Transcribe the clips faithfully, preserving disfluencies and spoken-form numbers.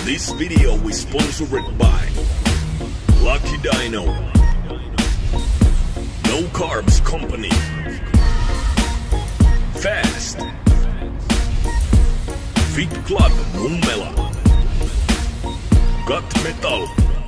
This video is sponsored by Lucky Dino, No Carbs Company, Fast, Fit Club Nummela, Gut Metal.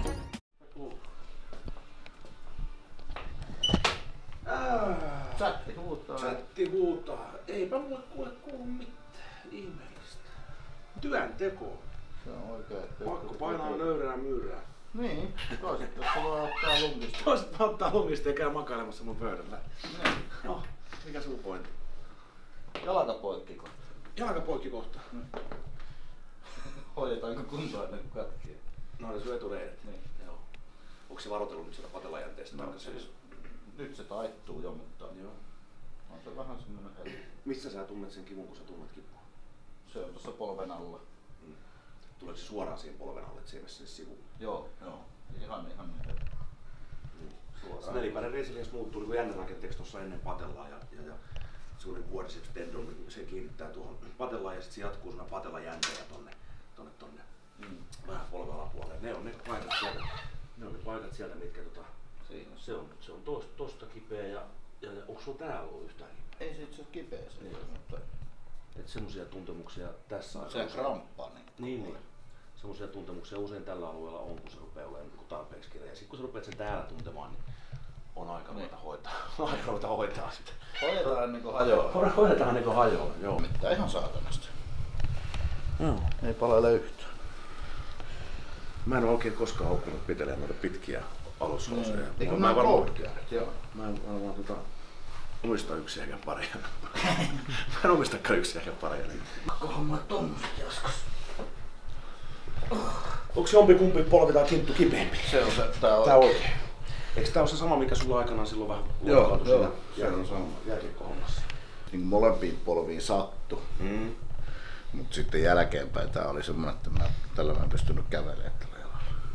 Chatti huutaa. Chatti huutaa. Eipä mulle kuule kuulu mitään ihmeellistä. Työnteko. Se on oikein. Pakko painaa nöyrää myyrää. Niin, toiset tässä voi ottaa lungista. Toiset ottaa lungista ja käy makailemassa mun pöydällä. Niin. No, mikä sun pointti? Jalka poikki kohta. Jalka poikki kohta. Mm. Hoidetaanko kuntoa ennen kuin katkee? No ne sun etureidet. Niin. Joo. Onko se varotellut nyt sieltä patelajänteestä? No siis, nyt se taittuu jo, mutta joo. On se vähän semmonen helppo. Missä sä tunnet sen kivun, kun sä tunnet kipua? Se on tuossa polven alla. Mm. Tuleeko se suoraan siihen polven alle, että se ei mene sinne sivuun? Joo, joo. Ihan ihan niin helppo. Mm. Se nelipäinen resilience muuttuu niin jännerakenteeksi tuossa ennen patellaan ja, ja, ja semmoinen quadriceps tendon, se kiinnittää tuohon patellaan ja sitten se jatkuu semmoinen patelajänteellä tonne, tonne, tonne mm. vähän polven alapuolelle. Ne on ne paikat sieltä, ne on ne paikat sieltä, mitkä tota, Siinä. se on, se on tosta, tosta kipeä ja, ja, ja onko sulla täällä ollut yhtään kipeä? Ei se itse asiassa kipeä se, Niin. mutta Että semmosia tuntemuksia tässä se kramppaa niin. Niin, niin. Semmoisia tuntemuksia usein tällä alueella on, kun se rupeaa olemaan niin tarpeeksi kireä. Ja sitten kun sä rupeat sen täällä tuntemaan, niin on aika ruveta niin. hoitaa. aika ruveta hoitaa sitä. Hoidetaan ennen kuin hajoaa. Hoidetaan ennen kuin hajoaa, joo. Mitään ihan saatanasta. Joo. Ei palele yhtään. Mä en ole oikein koskaan haukkunut pitelemään noita pitkiä alushousuja. Mm. Eikö Mä, mä mä, varmaan, joo. mä en varmaan tota, omista yksiäkään pareja. Mä en omistakaan yksiäkään pareja. Niin. Pakkohan mä tommoset joskus. Onko jompikumpi polvi tai kinttu kipeämpi? Se on se, tää on Tää oikein. Eikö tää ole se sama, mikä sulla aikanaan silloin vähän Joo, joo. Se on sama. Jääkiekkohommassa? Niin molempiin polviin sattu. Mm. Mut sitten jälkeenpäin tää oli semmonen, että mä, tällä mä en pystynyt kävelemään tällä jalalla.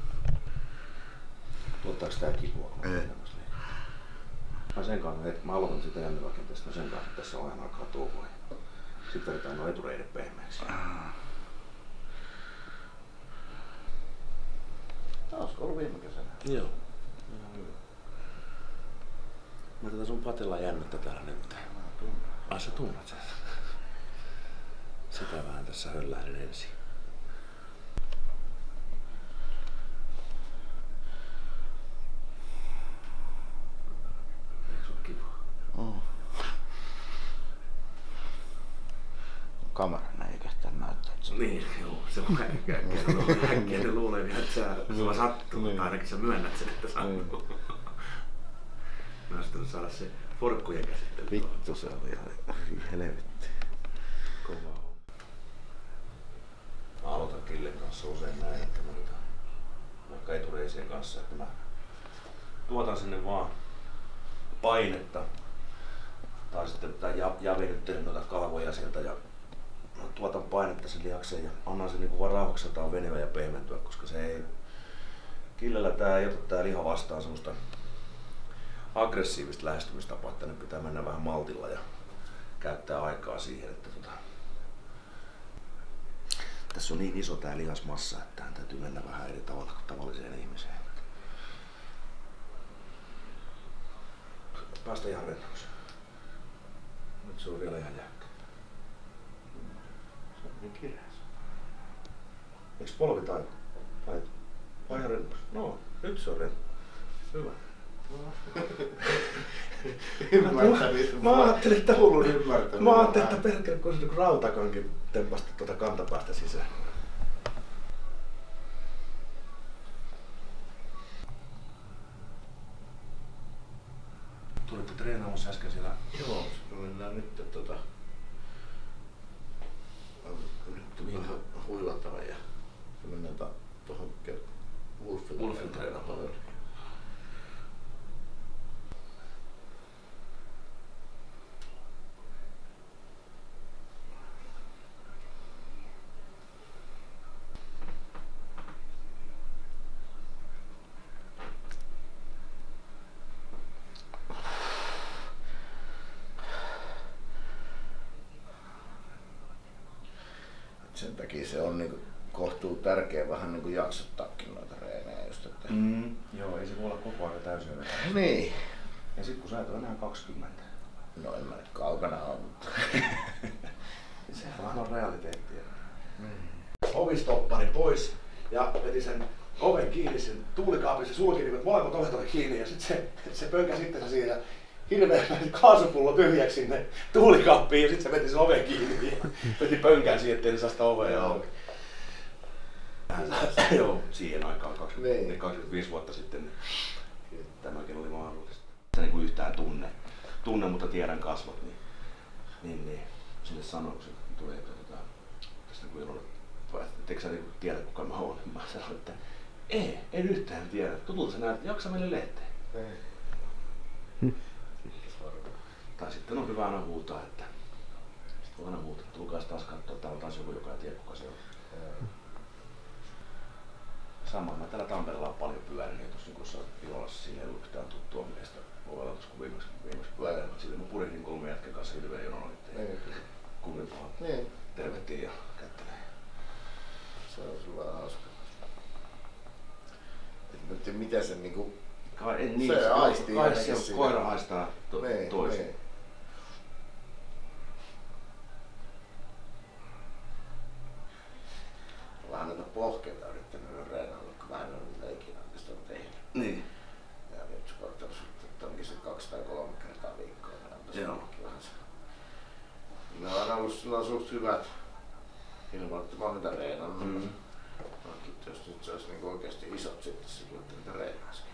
Tuottaako tää kipua? Ei. Mä sen kanssa, että mä aloitan sitä jännerakenteesta, sen kanssa, että tässä on aina aikaa touhua. Sitten vedetään nuo etureidet pehmeäksi. Tää olisiko ollut viime kesänä? Joo. Ihan hyvä. Mä tätä sun patella jännettä täällä nyt. Ai sä tunnet sen. Sitä vähän tässä hölläilen ensin. Eikö sulla kiva? Mm. Kamera ei kähtään näyttää, että se on. Niin, joo, se on äkkiä. Ne luulee vielä, että sä, sulla sattuu, niin. ainakin sä myönnät sen, että sattuu. Niin. Mä olisin saada se forkkujen käsittely. Vittu, se oli ihan helvetti. Kovaa on. Mä aloitan Killen kanssa usein näin, että mä nyt vaikka etureisien kanssa, että mä tuotan sinne vaan painetta tai sitten tai ja venyttelen noita kalvoja sieltä ja tuotan painetta sen lihakseen ja annan sen niinku vaan rauhakseltaan venyä ja pehmentyä, koska se ei Killellä tää ei ota tää liha vastaan semmoista aggressiivista lähestymistapaa, että ne pitää mennä vähän maltilla ja käyttää aikaa siihen, että tota, tässä on niin iso tää lihasmassa, että tähän täytyy mennä vähän eri tavalla kuin tavalliseen ihmiseen. Päästä ihan rennoksi. Nyt se on vielä ihan jäykkä. Se on niin kireä. Eiks polvi taitu? Taitu. Vai ihan rennoksi? No, nyt se on renno. Hyvä. Ymmärtänyt. Mä ajattelin, että Hullun ymmärtänyt. Mä ajattelin, että perkele, kun se rautakankin tempasta tuota kantapäästä sisään. Tulitte treenaamassa äsken siellä? Joo, me mennään nyt tota... Nyt vähän huilattava ja se mennään tuohon Wolfin Wolfin treenaamaan. Sen takia se on niinku kohtuu tärkeä vähän niin kuin jaksottaakin noita reenejä just, että... Mm, joo, ei se voi olla koko ajan täysin. Niin. Ja sit kun sä et ole enää kaksikymmentä. No en mä nyt kaukana ole, mutta... Sehän on realiteettia. Mm. Ovistoppari pois ja veti sen oven kiinni, sen tuulikaapin, se sulki, niin molemmat ovet oli kiinni ja sit se, se pönkäsi itsensä siihen ja hirveän kaasupullo tyhjäksi sinne tuulikaappiin ja sit se veti sen oven kiinni ja veti pönkään siihen, ettei se saa sitä ovea auki. Joo, siihen aikaan kaksikymmentäviisi vuotta sitten niin tämäkin oli mahdollista. Se niin kuin yhtään tunne, tunne, mutta tiedän kasvot, niin, niin, niin sille sanoi, kun se tuli, että tota, tästä kun ilon, etteikö sä niin tiedä kuka mä oon, niin mä sanoin, että ei, en yhtään tiedä. Tutulta sä näet, jaksa meille lehteen. Tai sitten on hyvä aina huutaa, että sitten voi aina huutaa, että tulkaa taas katsoa, täällä on taas joku, joka ei tiedä kuka se on. Samoin mä täällä Tampereella on paljon pyörinyt, tuossa niin kun Ilolassa siinä ei ollut yhtään tuttua miestä ovella tuossa kun viimeksi, viimeksi pyörinyt, mutta sitten mä purihdin kolme jätkän kanssa hirveän jonon, ettei kummempaa tervettiin ja kätteleen. Se on sulla hauska. Mutta mitä se niinku... Kai, en, niin, se, se aistii kai se on, koira haistaa to, niin, toisin. Niin. Vähän noita pohkeita yrittänyt reenailla, kun mä en ole niitä ikinä oikeastaan tehnyt. Niin. Ja nyt sporttanut sitten onkin se kaksi tai kolme kertaa viikkoa. Joo. Ne on aina ollut sillä suht hyvät ilman, että mä oon niitä reenannut. Mm. Jos nyt se olisi niin oikeasti isot sitten sillä, että niitä reenaisikin.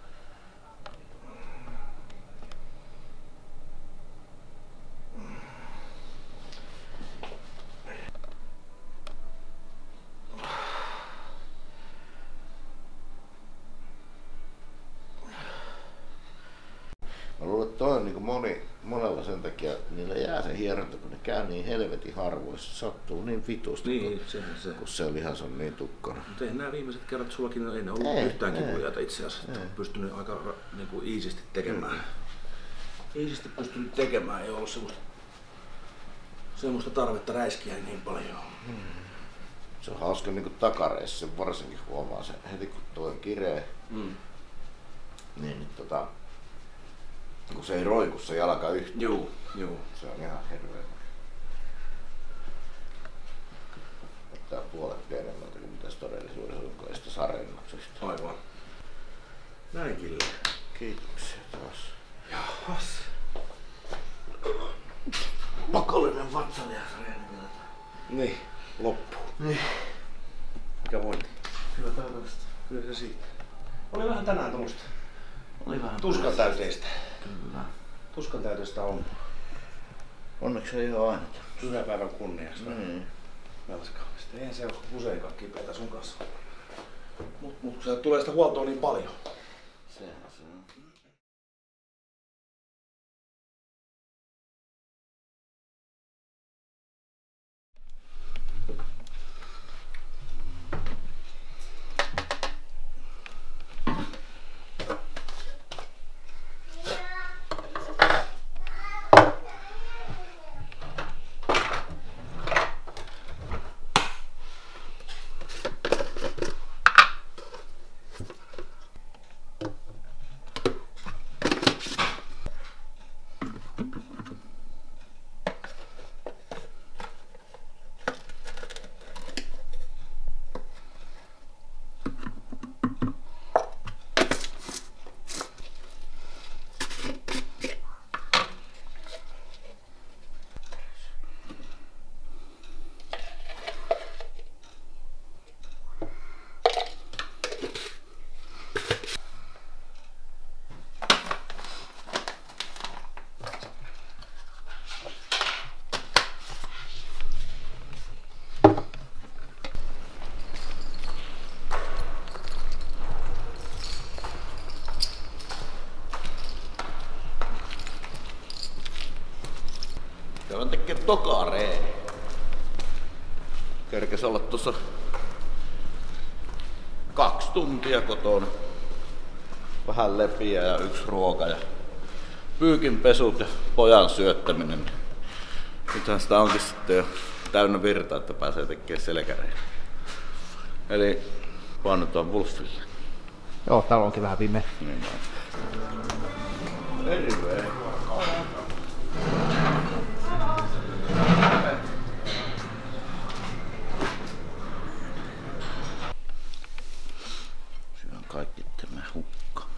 Mä luulen, että toi on niin moni, monella sen takia, että niillä jää se hieronta, kun ne käy niin helvetin harvoissa. Sattuu niin vitusti, niin, kun, se, se. kun se lihas on niin tukkana. Mutta eihän nämä viimeiset kerrat sullakin ei ne ollut ei, yhtään kipuja itse asiassa. Että on pystynyt aika niin kuin iisisti tekemään. Mm. Iisisti pystynyt tekemään, ei ollut semmoista, semmoista tarvetta räiskiä niin paljon. Mm. Se on hauska niin takareissa, varsinkin huomaa se heti kun tuo on kireä. Mm. Niin, niin tota, kun se ei roiku se jalka yhtään. Juu, juu. Se on ihan hirveä. Ottaa puolet pienemmältä kuin mitä se todellisuudessa on, kun ei sitä sarennuksesta. Aivan. Näin Kille. Kiitoksia taas. Jahas. Pakollinen vatsalihasreeni vielä. Niin, loppuu. Niin. Mikä vointi? Hyvä päivästä. Kyllä se siitä. Oli vähän tänään tommoista. Oli vähän tuskan täyteistä. Kyllä. Tuskan täyteistä on. Onneksi ei ole aina. Yhden päivän kunniaksi. Niin. Melskaamista. Eihän se ole useinkaan kipeätä sun kanssa. Mut, mut se tulee sitä huoltoa niin paljon. Sehän se on. Käydään tekee tokaa reeni. Kerkes olla tuossa kaksi tuntia kotona. Vähän lepiä ja yksi ruoka ja pyykinpesut ja pojan syöttäminen. Nythän sitä onkin sitten jo täynnä virtaa, että pääsee tekemään selkäreeni. Eli painetaan Wolfille. Joo, täällä onkin vähän pimeä. Niin terve. Syön kaikki tämä hukka.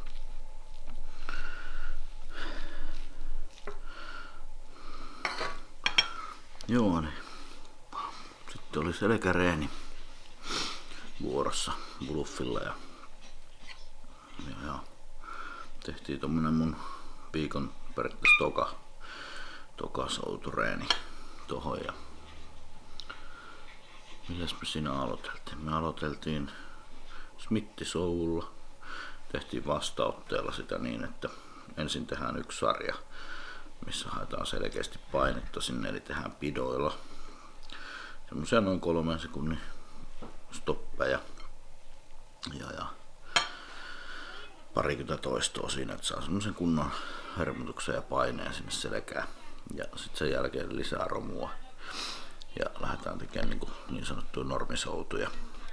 Joo, niin. Sitten oli selkäreeni vuorossa Bluffilla ja, ja, ja tehtiin tommonen mun viikon periaatteessa toka, toka soutureeni tohon ja milläs me siinä aloiteltiin? Me aloiteltiin Smith-souvulla, tehtiin vastaotteella sitä niin, että ensin tehdään yksi sarja, missä haetaan selkeästi painetta sinne, eli tehdään pidoilla semmosia noin kolmen sekunnin stoppeja ja, ja parikymmentä toistoa siinä, että saa semmosen kunnon hermotuksen ja paineen sinne selkään. Ja sitten sen jälkeen lisää romua ja lähdetään tekemään niin, niin sanottuja normisoutuja.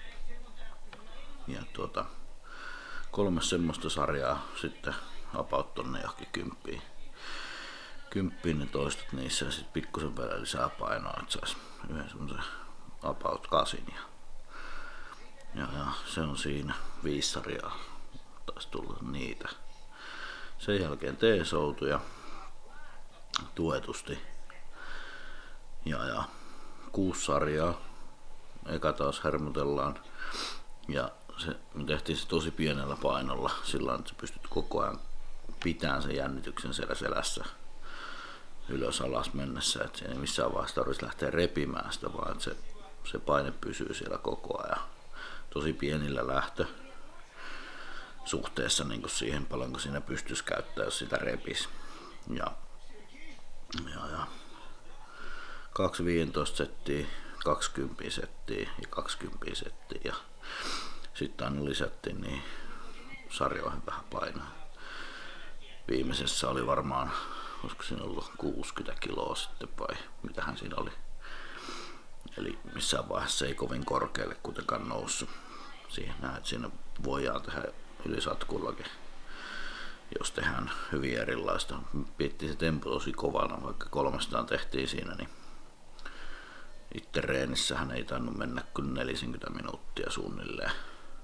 Ja tuota, kolme semmoista sarjaa sitten about tonne johonkin kymppiin. Kymppiin ne toistot niissä ja sitten pikkusen vielä lisää painoa, että sais yhden semmosen about kasin. Ja, ja, ja se on siinä viisi sarjaa. Taisi tulla niitä. Sen jälkeen T-soutuja tuetusti. Ja, ja kuusi sarjaa. Eka taas hermotellaan. Ja se, me tehtiin se tosi pienellä painolla sillä että sä pystyt koko ajan pitämään sen jännityksen siellä selässä ylös alas mennessä, että ei missään vaiheessa tarvitsisi lähteä repimään sitä, vaan että se, se paine pysyy siellä koko ajan. Tosi pienillä lähtö suhteessa niin kuin siihen paljonko siinä pystyisi käyttämään, jos sitä repisi. Ja, ja, ja kaksi viisitoista settiä, kaksikymmentä settiä ja kaksikymmentä settiä. Ja sitten aina lisättiin niin sarjoihin vähän painoa. Viimeisessä oli varmaan, olisiko siinä ollut kuusikymmentä kiloa sitten vai mitähän siinä oli. Eli missään vaiheessa ei kovin korkealle kuitenkaan noussut. Siihen näet, että siinä voidaan tehdä ylisatkullakin, jos tehdään hyvin erilaista. Pidettiin se tempo tosi kovana, vaikka kolmestaan tehtiin siinä, niin itse reenissähän ei tainnut mennä kuin neljäkymmentä minuuttia suunnilleen.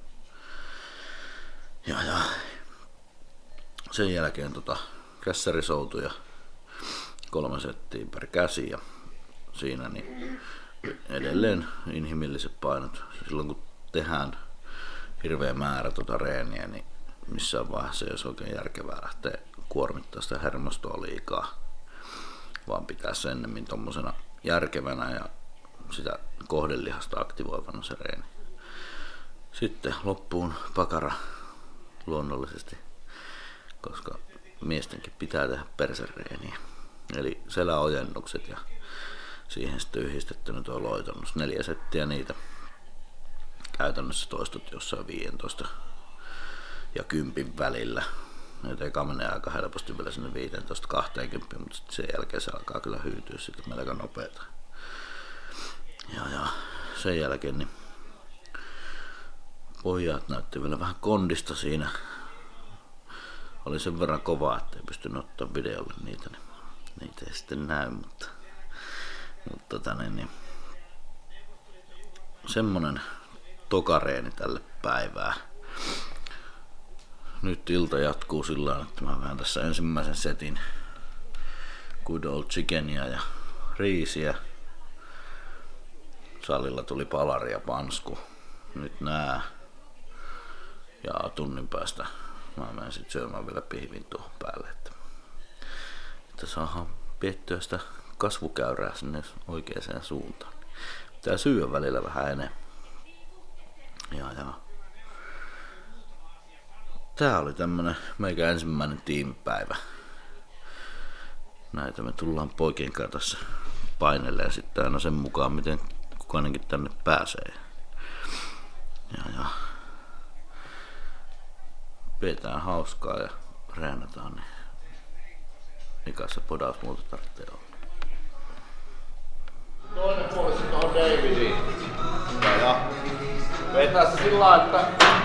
Ja, ja sen jälkeen tota kässärisoutuja kolme settiä per käsi ja siinä niin edelleen inhimilliset painot. Silloin kun tehdään hirveä määrä tuota reeniä, niin missään vaiheessa ei olisi oikein järkevää lähteä kuormittaa sitä hermostoa liikaa, vaan pitää se ennemmin tommosena järkevänä ja sitä kohdelihasta aktivoivana se reeni. Sitten loppuun pakara luonnollisesti, koska miestenkin pitää tehdä persereeniä. Eli seläojennukset ja siihen sitten yhdistettynä tuo loitonnus. Neljä settiä niitä. Käytännössä toistot jossain viisitoista ja kymmenen välillä. Nyt eka menee aika helposti vielä sinne viisitoista kaksikymmentä, mutta sitten sen jälkeen se alkaa kyllä hyytyä sitten melko nopeeta. Ja, ja sen jälkeen niin pojat näytti vielä vähän kondista siinä. Oli sen verran kovaa, ettei pystynyt ottaa videolle niitä, niin niitä ei sitten näy, mutta, mutta tota niin, niin semmonen tokareeni tälle päivää. Nyt ilta jatkuu sillä tavalla, että mä vähän tässä ensimmäisen setin good old chickenia ja riisiä. Salilla tuli palari ja pansku. Nyt nää. Ja tunnin päästä mä menen sit syömään vielä pihvin tuohon päälle. Että, että saadaan piettyä sitä kasvukäyrää sinne oikeaan suuntaan. Pitää syödä välillä vähän enemmän. Ja, ja. Tää oli tämmönen meikä ensimmäinen tiimipäivä. Näitä me tullaan poikien kanssa tässä painelleen sitten aina sen mukaan, miten kukainenkin tänne pääsee. Ja, ja. Pidetään hauskaa ja reenataan, niin ei kai se podaus muuta tarvitsee olla. Toinen puoli sitten on Davidiin. Ja, ja Vetää se sillä lailla, että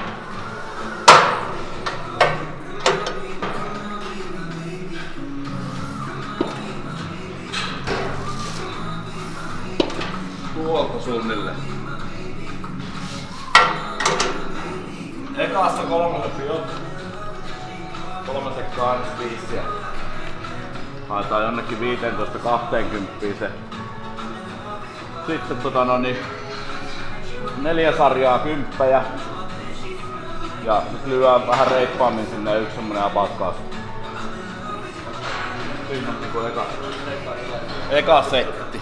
tuolta suunnilleen. Ekassa kolmoset jot. Kolme sekkaa aina viisiä. Haetaan jonnekin viisitoista kaksikymmentä se. Sitten tota no niin neljä sarjaa kymppejä. Ja nyt lyödään vähän reippaammin sinne yksi semmonen apakkaas. Siinä on niinku eka, eka setti.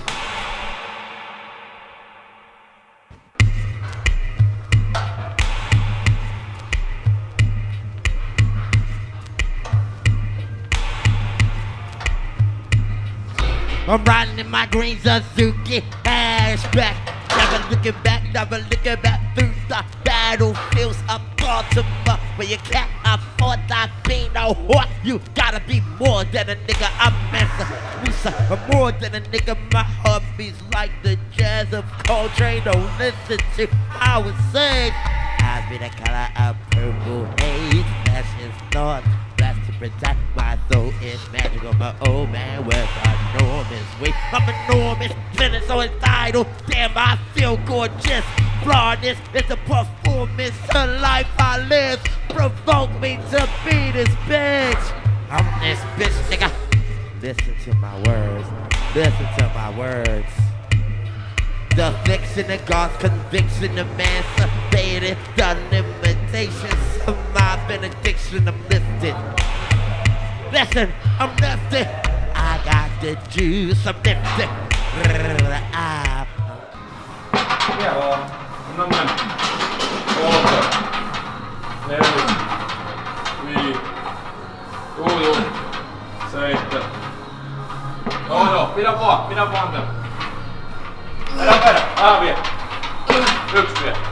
I'm riding in my green Suzuki hatchback. Never looking back, never looking back through the battlefields of Baltimore. Where you can't afford to be no whore. You gotta be more than a nigga. I'm Mansa Musa. I'm more than a nigga. My hobbies like the jazz of Coltrane. Don't listen to how it sings. I be the color of purple haze. Fashion's thoughts. Blessed to protect my soul is magical. My old man was enormous weight. I'm enormous, feeling so entitled. Damn, I feel gorgeous. Flawless, it's a performance. A life I live. Provoke me to be this bitch. I'm this bitch, nigga. Listen to my words. Listen to my words. The fiction, the God's conviction, emancipated, the limitations of my benediction. I'm lifted. Listen, I'm lifted. I got the juice, I'm lifted. Ah. Mikä vaan? No mennä. Kolme. Neljä. Viisi. Juu, juu. Seitsemän. Joo, joo. Pidä vaan, pidä vaan tämän. Vedä, vedä. Vähän vielä. Yksi vielä.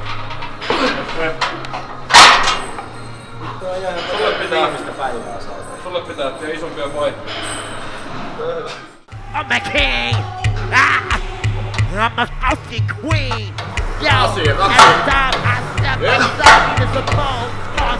Sulle pitää... Sulle pitää tehdä isompia voittoja. I'm a king! Ah! I'm a fucking queen! Yo! Every time I step outside, it's a bone.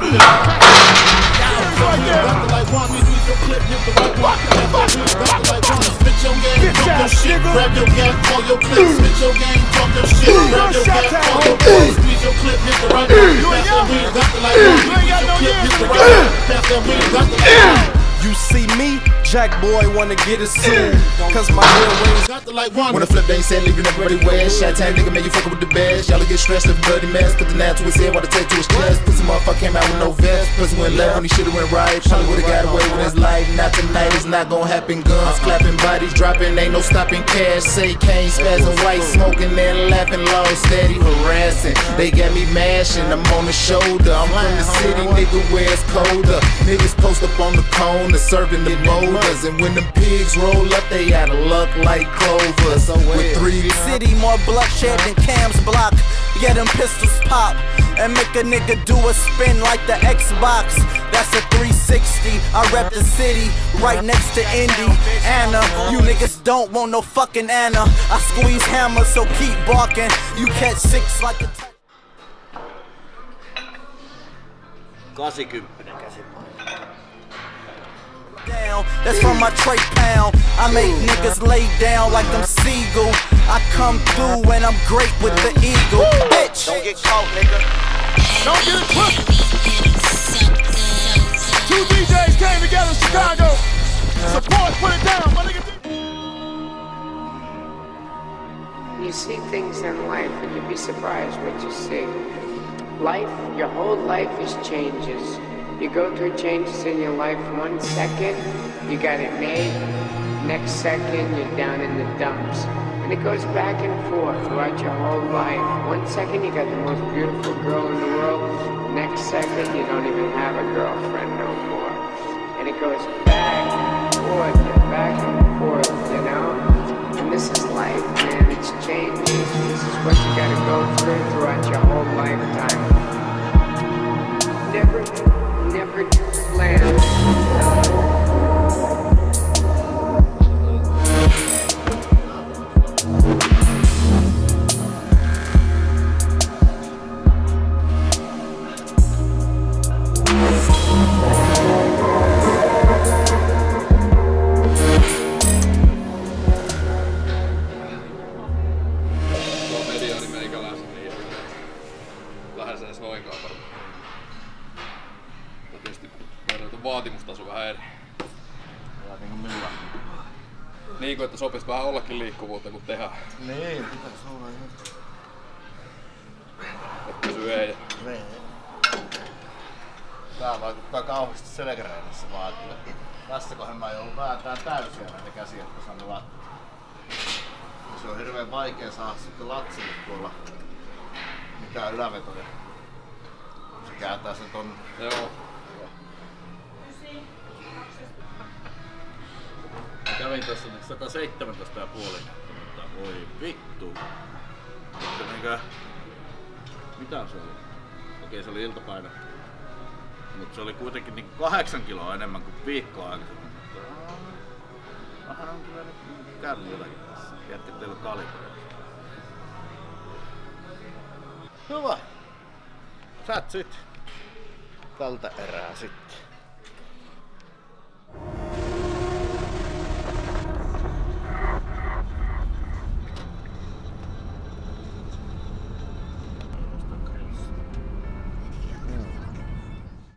Grab your gas, call your clip, spit your game, talk your shit. Grab your gas, call your clip, squeeze your clip, hit the right one. Pass that weed, got the light on. Squeeze your clip, hit the right one. Pass that weed, got the light on. You see me, Jack boy wanna get it soon. Cause my real wings got the light one. When I flip, they ain't said leaving everybody wet. Shot time nigga, man, you fuckin' with the best. Y'all get stressed, live a bloody mess. Put the knife to his head while the tape to his chest. Pussy motherfucker came out with no vest. Pussy went left when he should've went right. Probably would've got away with his life. Not tonight, it's not gon' happen. Guns clapping, bodies dropping, ain't no stopping. Cash, say cane, spazzing, white smoking and laughing, low, steady harassing. They got me mashing, I'm on the shoulder. I'm from the city, nigga, where it's colder. Niggas post up on the corner, serving the boulders. And when them pigs roll up, they out of luck like Clover. So with three city, more bloodshed than Cam's block. Yeah, them pistols pop and make a nigga do a spin like the Xbox. That's a three sixty. I rep the city right next to Indy. Anna, you niggas don't want no fucking Anna. I squeeze hammer, so keep barking. You catch six like a kahdeksankymmentä käsipaino. Down. That's from my tray pound. I make niggas lay down like them seagull. I come through and I'm great with the eagle. Woo! Bitch, don't get caught, nigga. Don't get it twisted. Two D Js came together in Chicago. Support, put it down, my nigga. You see things in life and you'd be surprised what you see. Life, your whole life is changes. You go through changes in your life. One second, you got it made. Next second, you're down in the dumps. And it goes back and forth throughout your whole life. One second, you got the most beautiful girl in the world. Next second, you don't even have a girlfriend no more. And it goes back and forth and back and forth, you know? And this is life, man. It's changes. This is what you gotta go through throughout your whole lifetime. Never, never plan. tässä noinkaan varmaan. Mutta tietysti meillä on vaatimustaso vähän eri. Ja niinku millä? Niin kuin, että sopisi vähän ollakin liikkuvuutta kun tehdään. Niin, pitäis olla ihan. Et pysy ei. Niin. Tää vaikuttaa kauheasti selkäreenissä vaan, että tässä kohden mä joudun vääntää täysiä näitä käsiä, että saan ne lattia. Se on hirveen vaikea saada sitten latsille tuolla mitään ylävetoja. Se kääntää sen ton. Joo. Kävin tossa sata seitsemäntoista pilkku viisi, mutta voi vittu. Mutta niinkö... Mitä se oli? Okei, se oli iltapäivä. Mut se oli kuitenkin niinku kahdeksan kiloa enemmän kuin viikkoa aikaisemmin. Vähän on kyllä nyt käynyt jotakin tässä. Jätket teillä kalibroja. Hyvä. That's it. Tältä erää sitten.